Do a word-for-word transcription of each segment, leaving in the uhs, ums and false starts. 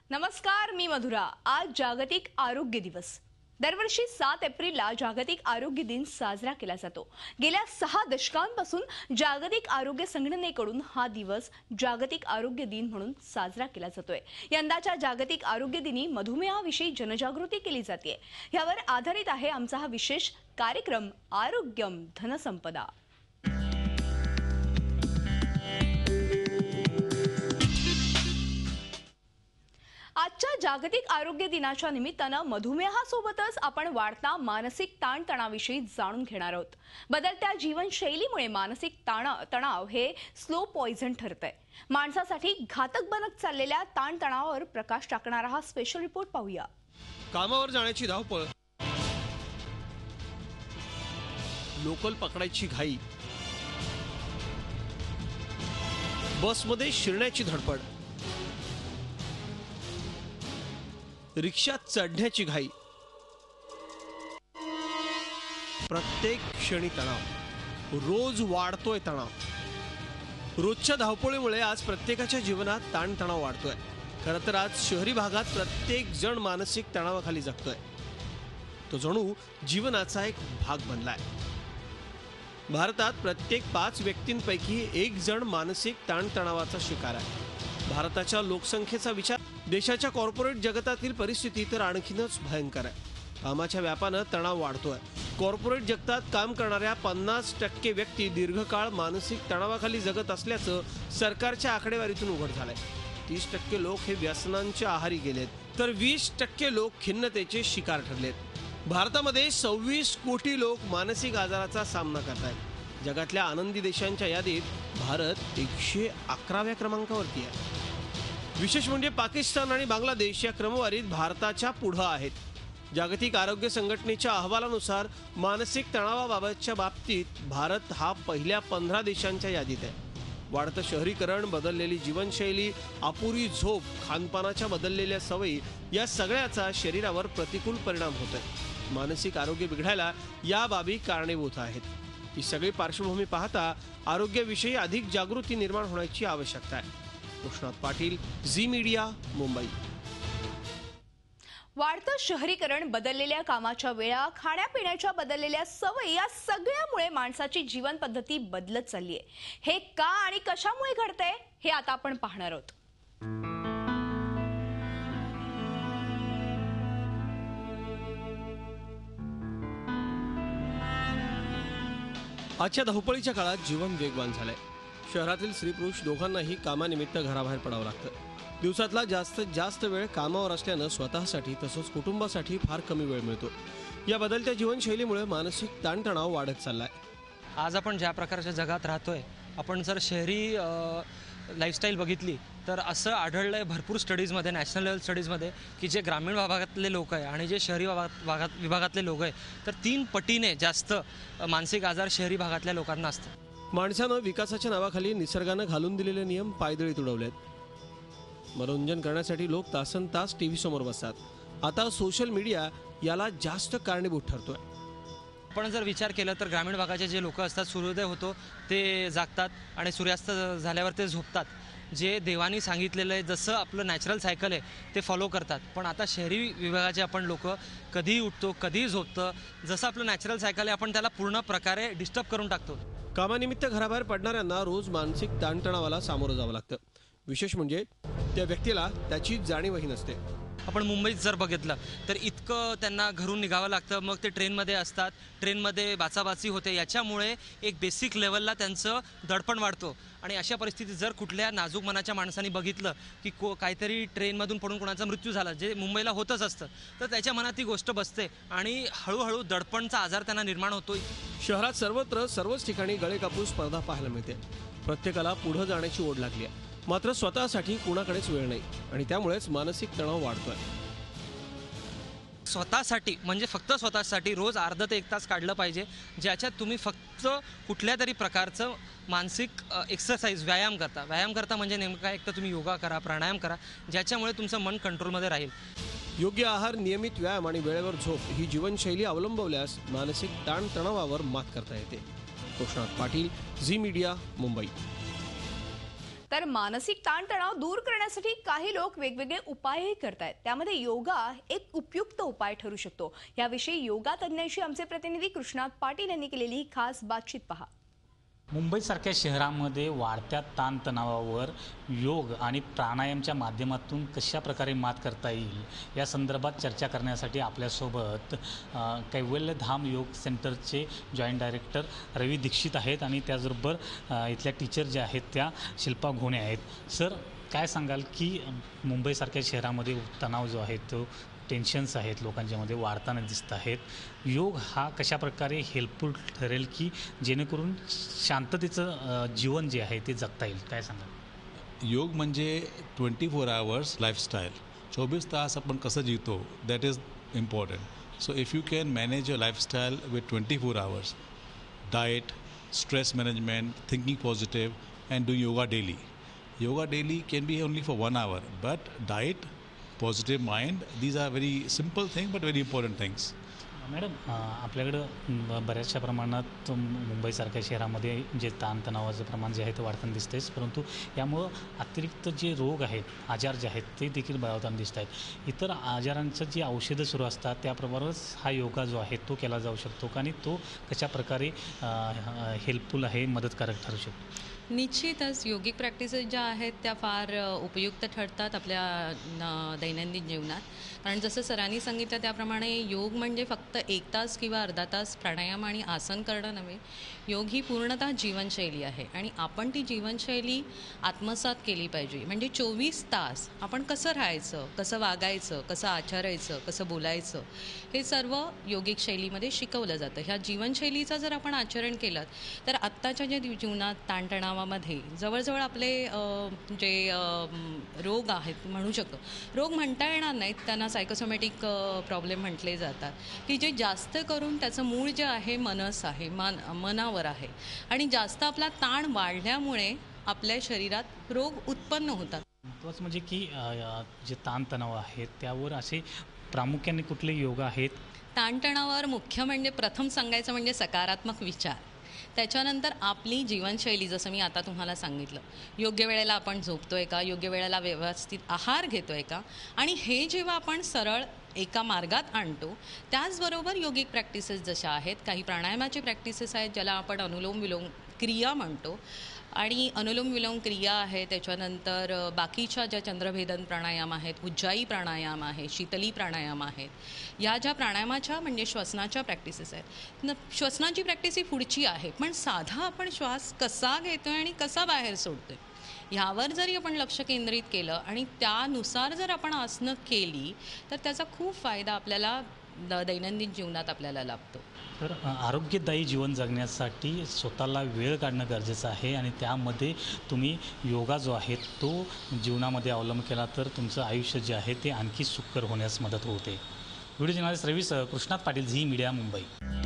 नमस्कार, मी मधुरा। आज जागतिक आरोग्य दिवस। दरवर्षी सात एप्रिलला जागतिक आरोग्य दिन साजरा केला जातो। गेल्या सहा दशकांपासून जागतिक आरोग्य संघटनेकडून हा दिवस जागतिक आरोग्य दिन म्हणून साजरा केला जातोय। यंदाच्या जागतिक आरोग्य दिनी मधुमेहाविषयी जनजागृती केली जाते। यावर आधारित आहे आमचा हा विशेष कार्यक्रम आरोग्यम धनसंपदा। आजच्या जागतिक आरोग्य दिनाच्या निमित्तानं मधुमेहासोबतच आपण वाढता मानसिक ताणतणावाविषयी जाणून घेणार आहोत। बदलत्या जीवनशैलीमुळे मानसिक तणाव हे स्लो पॉइझन ठरतंय। माणसासाठी घातक बनत चाललेल्या ताणतणावावर प्रकाश टाकणारा हा स्पेशल रिपोर्ट पाहूया। कामावर जाण्याची धावपळ, लोकल पकडायची घाई, बसमध्ये शिरण्याची धडपड, रिक्षात चढण्याची घाई, प्रत्येक क्षणी तणाव, रोज वाढतोय तणाव। रोजच्या धावपळीमुळे आज प्रत्येकाच्या जीवनात ताणतणाव वाढतोय। खरं तर आज शहरी भागात प्रत्येक जण मानसिक तणावाखाली जगतोय। तो जणू जीवनाचा एक भाग बनलाय। भारतात प्रत्येक पाच व्यक्तींपैकी एक जण मानसिक ताणतणावाचा शिकार आहे। भारताच्या लोकसंख्येचा विचार, देशाच्या कॉर्पोरेट जगतातील परिस्थिती तर आणखीनच भयंकर आहे। कामाच्या व्यापानं तणाव वाढतोय। कॉर्पोरेट जगतात काम करणाऱ्या पन्नास टक्के व्यक्ती दीर्घकाळ मानसिक तणावाखाली जगत असल्याचं सरकारच्या आकडेवारीतून उघड झालंय। तीस टक्के लोक हे व्यसनांच्या आहारी गेलेत, तर वीस टक्के लोक खिन्नतेचे शिकार ठरलेत। भारतामध्ये सव्वीस कोटी लोक मानसिक आजाराचा सामना करतायत। जगातल्या आनंदी देशांच्या यादीत भारत एकशे अकराव्या क्रमांकावरती आहे। विशेष म्हणजे पाकिस्तान आणि बांगलादेश या क्रमवारीत भारताच्या पुढे आहेत। जागतिक आरोग्य संघटनेच्या अहवालानुसार मानसिक तणावाबाबतच्या बाबतीत भारत हा पहिल्या पंधरा देशांच्या यादीत आहे। वाढतं शहरीकरण, बदललेली जीवनशैली, अपुरी झोप, खानपानाच्या बदललेल्या सवयी या सगळ्याचा शरीरावर प्रतिकूल परिणाम होतोय। मानसिक आरोग्य बिघडायला या बाबी कारणीभूत आहेत। ही सगळी पार्श्वभूमी पाहता आरोग्याविषयी अधिक जागृती निर्माण होण्याची आवश्यकता आहे। Krishnat Patil, Zee media, Mumbai. वाढतं शहरीकरण, बदललेल्या कामाच्या वेळा, खाण्यापिण्याच्या बदललेल्या सवयी या सगळ्यामुळे माणसाची जीवन पद्धती बदलत चालली आहे। हे का आणि कशामुळे घडतंय हे आता आपण पाहणार आहोत। आजच्या धावपळीच्या काळात जीवन वेगवान झालंय। शहरातील स्त्री पुरुष दोघांनाही कामानिमित्त घराबाहेर पडावं लागतं। दिवसातला जास्तीत जास्त वेळ कामावर असल्यानं स्वतःसाठी तसंच कुटुंबासाठी फार कमी वेळ मिळतो। या बदलत्या जीवनशैलीमुळे मानसिक ताणतणाव वाढत चाललाय। आज आपण ज्या प्रकारच्या जगात राहतोय, आपण जर शहरी लाईफस्टाईल बघितली तर असं आढळलंय भरपूर स्टडीजमध्ये, नॅशनल लेवल स्टडीजमध्ये, की जे ग्रामीण भागातले लोक आहे आणि जे शहरी भागात विभागातले लोक आहे तर तीन पटीने जास्त मानसिक आजार शहरी भागातल्या लोकांना असतात। माणसानं विकासाच्या नावाखाली निसर्गानं घालून दिलेले नियम पायदळी तुडवलेत। मनोरंजन करण्यासाठी लोक तासन तास टीव्ही समोर बसतात। आता सोशल मीडिया याला जास्त कारणीभूत ठरतोय। पण जर विचार केला तर ग्रामीण भागाचे जे लोक असतात, सूर्योदय होतो ते जागतात आणि सूर्यास्त झाल्यावर ते झोपतात। जे देवानी सांगितलेलं आहे, जसं आपलं नॅचरल सायकल आहे ते फॉलो करतात। पण आता शहरी विभागाचे आपण लोक कधीही उठतो, कधीही झोपतो, जसं आपलं नॅचरल सायकल आहे आपण त्याला पूर्ण प्रकारे डिस्टर्ब करून टाकतो। कामानिमित्त घराबाहेर पडणाऱ्यांना रोज मानसिक ताणतणावाला सामोरं जावं लागतं। विशेष म्हणजे त्या व्यक्तीला त्याची जाणीवही नसते। आपण मुंबईत जर बघितलं तर इतकं त्यांना घरून निघावं लागतं, मग ते ट्रेनमध्ये असतात, ट्रेनमध्ये बाचाबाची होते, याच्यामुळे एक बेसिक लेवलला त्यांचं दडपण वाढतो। आणि अशा परिस्थितीत जर कुठल्या नाजूक मनाच्या माणसाने बघितलं की को काहीतरी ट्रेनमधून पडून कोणाचा मृत्यू झाला, जे मुंबईला होतच असतं, तर त्याच्या मनात ती गोष्ट बसते आणि हळूहळू दडपणचा आजार त्यांना निर्माण होतोय। शहरात सर्वत्र सर्वच ठिकाणी गळे कापून स्पर्धा पाहायला मिळते। प्रत्येकाला पुढे जाण्याची ओढ लागली आहे, मात्र स्वतःसाठी कुणाकडेच वेळ नाही आणि त्यामुळेच मानसिक तणाव वाढतोय। स्वतःसाठी म्हणजे फक्त स्वतःसाठी रोज अर्धा ते एक तास काढलं पाहिजे, ज्याच्यात तुम्ही फक्त कुठल्या तरी प्रकारचं मानसिक एक्सरसाइज, व्यायाम करता। व्यायाम करता म्हणजे नेमका एक तर तुम्ही योगा करा, प्राणायाम करा, ज्याच्यामुळे तुमचं मन कंट्रोलमध्ये राहील। योग्य आहार, नियमित व्यायाम आणि वेळेवर झोप ही जीवनशैली अवलंबवल्यास मानसिक ताणतणावावर मात करता येते। Krishnat Patil, Zee media, Mumbai. तर मानसिक ताणतणाव दूर करण्यासाठी काही लोक वेगवेगळे उपायही करतायत. त्यामध्ये योगा एक उपयुक्त उपाय ठरू शकतो. याविषयी योगा तज्ञांशी आमचे प्रतिनिधी कृष्णात पाटील यांनी केलेली ही खास बातचीत पहा. मुंबईसारख्या शहरामध्ये वाढत्या ताणतणावावर योग आणि प्राणायामच्या माध्यमातून कशा प्रकारे मात करता येईल या संदर्भात चर्चा करण्यासाठी आपल्यासोबत अ, कैवल्यधाम योग सेंटरचे जॉईंट डायरेक्टर रवी दीक्षित आहेत आणि त्याचबरोबर अ, इथल्या टीचर ज्या आहेत त्या शिल्पा घोणे आहेत. सर, काय सांगाल की मुंबईसारख्या शहरामध्ये तणाव जो आहे तो टेन्शन्स आहेत लोकांच्यामध्ये वाढताना दिसत आहेत. योग हा कशा प्रकारे हेल्पफुल ठरेल की जेणेकरून शांततेचं अ, जीवन जे आहे ते जगता येईल, काय सांगाल? योग म्हणजे ट्वेंटी फोर आवर्स लाईफस्टाईल. चोवीस तास आपण कसं जीवतो that is important. So if you can manage your lifestyle with twenty four hours, diet, stress management, thinking positive and do yoga daily. Yoga daily can be only for one hour, but diet, positive mind, these are very simple thing but very important things. Madam, अ, आपल्याकडं ब- बऱ्याचशा प्रमाणात मुंबईसारख्या शहरामध्ये जे ताणतणावाचं प्रमाण जे आहे ते वाढताना दिसतेच, परंतु यामुळं अतिरिक्त जे रोग आहेत, आजार जे आहेत ते देखील बळावताना दिसत आहेत. इतर आजारांचं जी औषधं सुरू असतात त्याप्रमाणेच हा योगा जो आहे तो केला जाऊ शकतो का आणि तो कशा प्रकारे हेल्पफुल आहे, मदतकारक ठरू शकतो? निश्चितच योगिक प्रॅक्टिसेस ज्या आहेत त्या फार अ, उपयुक्त ठरतात आपल्या न, दैनंदिन जीवनात. कारण जसं सरांनी सांगितलं त्याप्रमाणे योग म्हणजे फक्त एक तास किंवा अर्धा तास प्राणायाम आणि आसन करणं नव्हे. योग ही पूर्णतः जीवनशैली आहे आणि आपण ती जीवनशैली आत्मसात केली पाहिजे. म्हणजे चोवीस तास आपण कसं राहायचं, कसं वागायचं, कसं आचरायचं, कसं बोलायचं, हे सर्व योगिक शैलीमध्ये शिकवलं जातं. ह्या जीवनशैलीचं जर आपण आचरण केलं तर आत्ताच्या ज्या जीवनात ताणतणावामध्ये जवळजवळ आपले अ, जे अ, रोग आहेत म्हणू शकतो, रोग म्हणता येणार नाहीत, त्यांना सायकोसोमॅटिक प्रॉब्लेम म्हटले जातात, की जे जास्त करून त्याचं मूळ जे आहे मनस आहे, मन मनावर आहे आणि जास्त आपला ताण वाढल्यामुळे आपल्या शरीरात रोग उत्पन्न होतात. महत्त्वाचं म्हणजे की अ, जे ताणतणाव आहेत त्यावर असे प्रामुख्याने कुठले योगा आहेत? ताणतणावावर मुख्य म्हणजे प्रथम सांगायचं म्हणजे सकारात्मक विचार. त्याच्यानंतर आपली जीवनशैली, जसं मी आता तुम्हाला सांगितलं, योग्य वेळेला आपण झोपतोय का, योग्य वेळेला व्यवस्थित आहार घेतोय का, आणि हे जेव्हा आपण सरळ एका मार्गात आणतो, त्याचबरोबर योगिक प्रॅक्टिसेस जशा आहेत, काही प्राणायामाचे प्रॅक्टिसेस आहेत ज्याला आपण अनुलोम विलोम क्रिया म्हणतो, आणि अनुलोम विलोम क्रिया आहे. त्याच्यानंतर अ, बाकीच्या ज्या चंद्रभेदन प्राणायाम आहेत, उज्जाई प्राणायाम आहे, शीतली प्राणायाम आहेत, या ज्या प्राणायामाच्या म्हणजे श्वसनाच्या प्रॅक्टिसेस आहेत. न श्वसनाची प्रॅक्टिस ही पुढची आहे, पण साधा आपण श्वास कसा घेतो आहे आणि कसा बाहेर सोडतो आहे ह्यावर जरी आपण लक्ष केंद्रित केलं आणि त्यानुसार जर आपण आसनं केली तर त्याचा खूप फायदा आपल्याला द दैनंदिन जीवनात आपल्याला लाभतो. तर अ, आरोग्यदायी जीवन जगण्यासाठी स्वतःला वेळ काढणं गरजेचं आहे आणि त्यामध्ये तुम्ही योगा जो आहे तो जीवनामध्ये अवलंब केला तर तुमचं आयुष्य जे आहे ते आणखी सुखकर होण्यास मदत होते. व्हिडिओ जर्नलिस्ट रवी सह कृष्णात पाटील, झी मीडिया, मुंबई.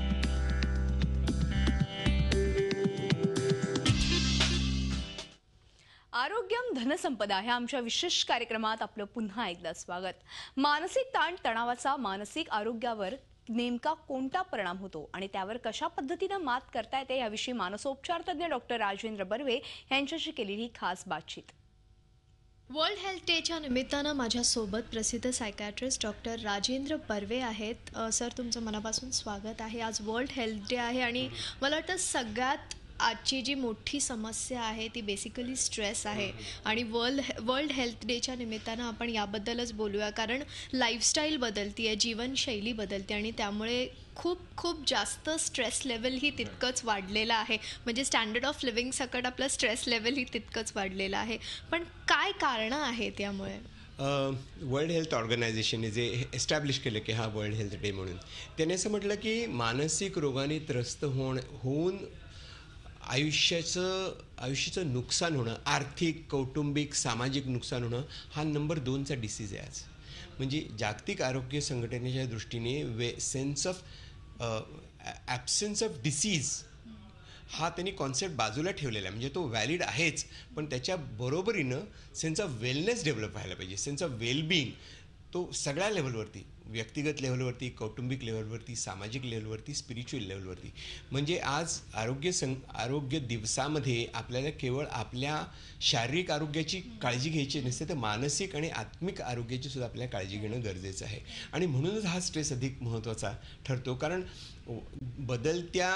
आरोग्यम धनसंपदा ह्या आमच्या विशेष कार्यक्रमात आपलं पुन्हा एकदा स्वागत. मानसिक ताण तणावाचा मानसिक आरोग्यावर नेमका कोणता परिणाम होतो आणि त्यावर कशा पद्धतीने मात करता येते याविषयी मानसोपचार तज्ञ डॉक्टर राजेंद्र बर्वे यांच्याशी केलेली खास बातचीत. वर्ल्ड हेल्थ डेच्या निमित्तानं माझ्यासोबत प्रसिद्ध सायकॅट्रिस्ट डॉक्टर राजेंद्र बर्वे आहेत. अ, सर, तुमचं मनापासून स्वागत आहे. आज वर्ल्ड हेल्थ डे आहे आणि मला वाटतं सगळ्यात आजची जी मोठी समस्या आहे ती बेसिकली स्ट्रेस आहे आणि वर्ल्ड वर्ल्ड हेल्थ डेच्या निमित्तानं आपण याबद्दलच बोलूया. कारण लाईफस्टाईल बदलती आहे, जीवनशैली बदलते आणि त्यामुळे खूप खूप जास्त स्ट्रेस लेवलही तितकंच वाढलेलं आहे. म्हणजे स्टँडर्ड ऑफ लिव्हिंग सकट आपलं स्ट्रेस लेवलही तितकंच वाढलेलं आहे. पण काय कारणं आहेत यामुळे? वर्ल्ड हेल्थ ऑर्गनायझेशनने जे एस्टॅब्लिश केलं की हा वर्ल्ड हेल्थ डे म्हणून, त्याने असं म्हटलं की मानसिक रोगाने त्रस्त होण होऊन आयुष्याचं आयुष्याचं नुकसान होणं, आर्थिक, कौटुंबिक, सामाजिक नुकसान होणं हा नंबर दोनचा डिसीज आहे आज. म्हणजे जागतिक आरोग्य संघटनेच्या दृष्टीने way sense of absence of disease हा त्यांनी कॉन्सेप्ट बाजूला ठेवलेला आहे. म्हणजे तो व्हॅलिड आहेच, पण त्याच्या बरोबरीनं सेन्स ऑफ वेलनेस डेव्हलप व्हायला पाहिजे. सेन्स ऑफ वेलबिईंग तो सगळ्या लेवलवरती, व्यक्तिगत लेवलवरती, कौटुंबिक लेवलवरती, सामाजिक लेवलवरती, स्पिरिच्युअल लेवलवरती. म्हणजे आज आरोग्य सं आरोग्य दिवसामध्ये आपल्याला केवळ आपल्या शारीरिक आरोग्याची काळजी घ्यायची नसते, तर मानसिक आणि आत्मिक आरोग्याची सुद्धा आपल्याला काळजी घेणं गरजेचं आहे. आणि म्हणूनच हा स्ट्रेस अधिक महत्त्वाचा ठरतो, कारण बदलत्या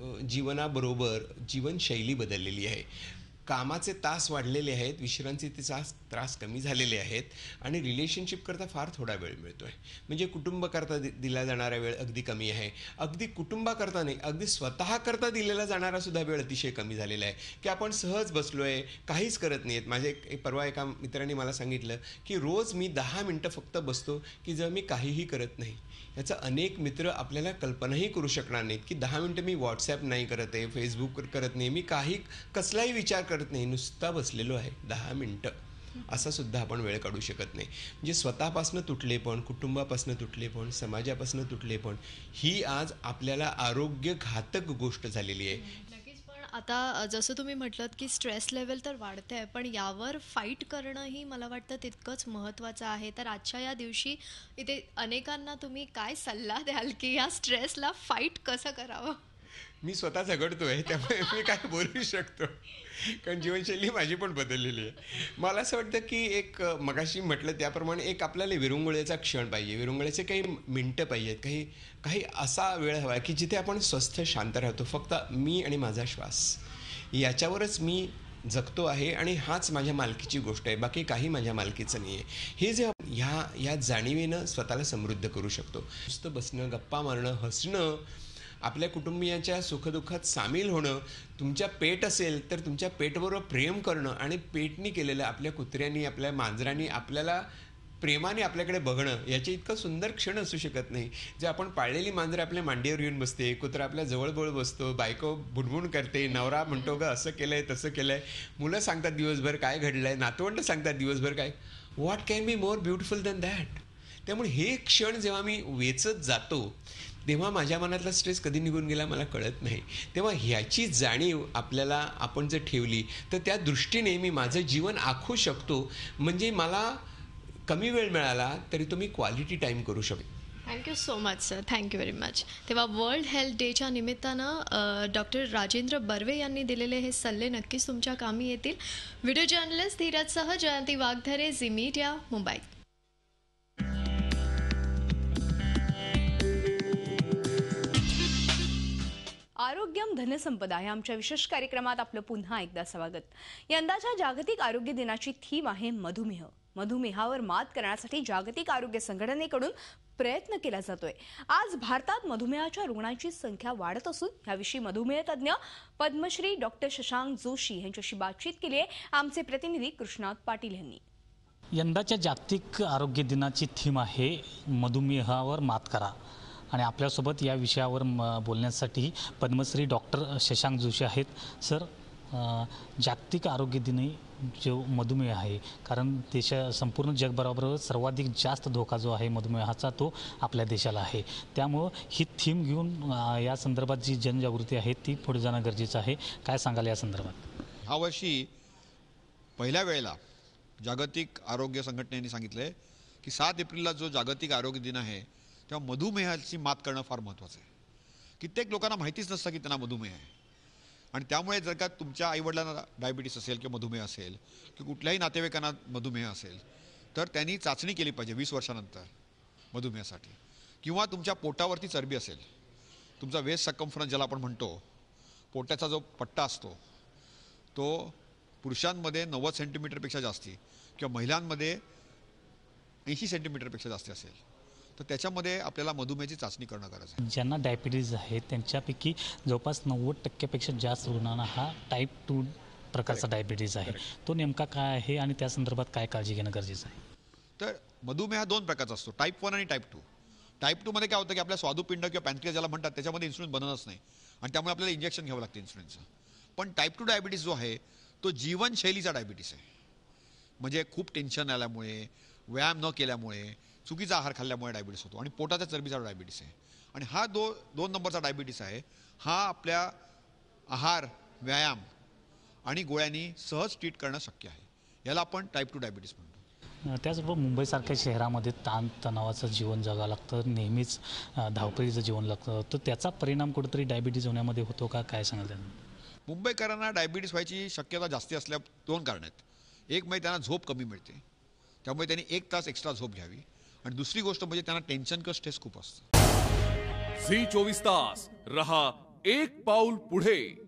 जीवनाबरोबर जीवनशैली बदललेली आहे. कामाचे तास वाढलेले आहेत, विश्रांतीचे तास त्रास कमी झालेले आहेत आणि रिलेशनशिपकरता फार थोडा वेळ मिळतो आहे. म्हणजे कुटुंबाकरता दि दिला जाणारा वेळ अगदी कमी आहे. अगदी कुटुंबाकरता नाही, अगदी स्वतःकरता दिलेला जाणारा सुद्धा वेळ अतिशय कमी झालेला आहे, की आपण सहज बसलो आहे, काहीच करत नाही आहेत. माझे एक परवा एका मित्राने मला सांगितलं की रोज मी दहा मिनटं फक्त बसतो की जर मी काहीही करत नाही. याचा अनेक मित्र आपल्याला कल्पनाही करू शकणार नाहीत की दहा मिनटं मी व्हॉट्सॲप नाही करत आहे, फेसबुक करत नाही, मी काही कसलाही विचार करत नाही, नुसता बसलेलो आहे दहा मिनटं. असा सुद्धा आपण वेळ काढू शकत नाही. म्हणजे स्वतःपासनं तुटले पण, कुटुंबापासनं तुटले पण, समाजापासनं तुटले पण, ही आज आपल्याला आरोग्य घातक गोष्ट झालेली आहे. नक्कीच. पण आता जसं तुम्ही म्हटलं की स्ट्रेस लेवल तर वाढते आहे, पण यावर फाईट करणंही मला वाटतं तितकंच महत्त्वाचं आहे. तर आजच्या या दिवशी इथे अनेकांना तुम्ही काय सल्ला द्याल की या स्ट्रेसला फाईट कसं करावं? मी स्वतः झगडतो आहे, त्यामुळे मी काय बोलू शकतो, कारण जीवनशैली माझी पण बदललेली आहे. मला असं वाटतं की एक मगाशी म्हटलं त्याप्रमाणे एक आपल्याला विरंगुळ्याचा क्षण पाहिजे, विरंगुळ्याचे काही मिनटं पाहिजेत, काही काही असा वेळ हवा आहे की जिथे आपण स्वस्थ शांत राहतो, फक्त मी आणि माझा श्वास याच्यावरच मी जगतो आहे आणि हाच माझ्या मालकीची गोष्ट आहे, बाकी काही माझ्या मालकीचं नाही आहे. हे जे ह्या ह्या जाणीवेनं स्वतःला समृद्ध करू शकतो. नुसतं बसणं, गप्पा मारणं, हसणं, आपल्या कुटुंबियांच्या सुखदुःखात सामील होणं, तुमच्या पेट असेल तर तुमच्या पेटबरोबर प्रेम करणं आणि पेटनी केलेलं आपल्या कुत्र्यांनी, आपल्या मांजरांनी आपल्याला प्रेमाने आपल्याकडे बघणं, याचे इतकं सुंदर क्षण असू शकत नाही. जे आपण पाळलेली मांजरं आपल्या मांडीवर येऊन बसते, कुत्रा आपल्या जवळजवळ बसतो, बायको बुणबुण करते, नवरा म्हणतो ग असं केलं आहे तसं केलं आहे, मुलं सांगतात दिवसभर काय घडलं आहे, नातवंड सांगतात दिवसभर काय. What can be more beautiful than that. त्यामुळे हे क्षण जेव्हा मी वेचत जातो तेव्हा माझ्या मनातला स्ट्रेस कधी निघून गेला मला कळत नाही. तेव्हा ह्याची जाणीव आपल्याला आपण जर ठेवली तर त्या दृष्टीने मी माझं जीवन आखू शकतो. म्हणजे मला कमी वेळ मिळाला तरी तो मी क्वालिटी टाईम करू शकतो. Thank you so much sir, thank you very much. तेव्हा वर्ल्ड हेल्थ डेच्या निमित्तानं डॉक्टर राजेंद्र बर्वे यांनी दिलेले हे सल्ले नक्कीच तुमच्या कामी येतील. व्हिडिओ जर्नलिस्ट धीरजसह जयंती वाघधरे, झी मीडिया, मुंबई. आरोग्यम धनसंपदा या आमच्या विशेष कार्यक्रमात आपलं पुन्हा एकदा स्वागत. यंदाच्या जागतिक आरोग्य दिनाची थीम आहे मधुमेह. मधुमेहावर मात करण्यासाठी जागतिक आरोग्य संघटनेकडून प्रयत्न केला जातोय. आज भारतात मधुमेहाच्या रुग्णांची संख्या वाढत असून याविषयी मधुमेह तज्ज्ञ पद्मश्री डॉक्टर शशांक जोशी यांच्याशी बातचीत केली आहे आमचे प्रतिनिधी कृष्णात पाटील यांनी. यंदाच्या जागतिक आरोग्य दिनाची थीम आहे मधुमेहावर मात करा आणि आपल्यासोबत या विषयावर बोलण्यासाठी पद्मश्री डॉक्टर शशांक जोशी आहेत. सर, जागतिक आरोग्य दिनी जो मधुमेह आहे, कारण देशा संपूर्ण जगभराबरोबर सर्वाधिक जास्त धोका जो आहे मधुमेहाचा तो आपल्या देशाला आहे. त्यामुळं ही थीम घेऊन या संदर्भात जी जनजागृती आहे ती पुढे जाणं गरजेचं आहे. काय सांगाल या संदर्भात? ह्या वर्षी पहिल्या वेळेला जागतिक आरोग्य संघटनेने सांगितलं आहे की सात एप्रिलला जो जागतिक आरोग्य दिन आहे तेव्हा मधुमेहाची मात करणं फार महत्त्वाचं आहे. कित्येक लोकांना माहितीच नसतं की त्यांना मधुमेह आहे आणि त्यामुळे जर का तुमच्या आईवडिलांना डायबिटीस असेल किंवा मधुमेह असेल किंवा कुठल्याही नातेवाईकांना मधुमेह असेल तर त्यांनी चाचणी केली पाहिजे वीस वर्षानंतर मधुमेहासाठी. किंवा तुमच्या पोटावरती चरबी असेल, तुमचा वेस्ट सर्कम्फरन्स ज्याला आपण म्हणतो, पोटाचा जो पट्टा असतो तो पुरुषांमध्ये नव्वद सेंटीमीटरपेक्षा जास्ती किंवा महिलांमध्ये ऐंशी सेंटीमीटरपेक्षा जास्ती असेल तर त्याच्यामध्ये आपल्याला मधुमेहाची चाचणी करणं गरज आहे. ज्यांना डायबिटीज आहे त्यांच्यापैकी जवळपास नव्वद टक्क्यापेक्षा जास्त रुग्णांना हा टाईप टू प्रकारचा डायबिटीज आहे. तो नेमका काय आहे आणि त्या संदर्भात काय काळजी घेणं गरजेचं आहे? तर मधुमेह दोन प्रकारचा असतो, टाईप वन आणि टाईप टू. टाईप टूमध्ये काय होतं की आपल्या स्वादुपिंड किंवा पॅनक्रियास ज्याला म्हणतात त्याच्यामध्ये इन्सुलिन बनतच नाही आणि त्यामुळे आपल्याला इंजेक्शन घ्यावं लागतं इन्सुलिनचं. पण टाईप टू डायबिटीस जो आहे तो जीवनशैलीचा डायबिटीस आहे. म्हणजे खूप टेन्शन आल्यामुळे, व्यायाम न केल्यामुळे, चुकीचा आहार खाल्ल्यामुळे डायबिटीस होतो आणि पोटाच्या चरबीचा डायबिटीस आहे. आणि हा दो दोन नंबरचा डायबिटीस आहे हा आपल्या आहार, व्यायाम आणि गोळ्यांनी सहज ट्रीट करणं शक्य आहे. याला आपण टाईप टू डायबिटीस म्हणतो. त्याचबरोबर मुंबईसारख्या शहरामध्ये ताणतणावाचं जीवन जगावं लागतं, नेहमीच अ, धावपळीचं जीवन लागतं, तर त्याचा परिणाम कुठेतरी डायबिटीज होण्यामध्ये होतो का, काय सांगाल त्यांना? मुंबईकरांना डायबिटीस व्हायची शक्यता जास्ती असल्या दोन कारण आहेत. एक म्हणजे त्यांना झोप कमी मिळते, त्यामुळे त्यांनी एक तास एक्स्ट्रा झोप घ्यावी, आणि दुसरी गोष्ट म्हणजे त्यांना टेन्शन किंवा स्ट्रेस खूप असतं. झी चोवीस तास रहा एक पाऊल पुढे.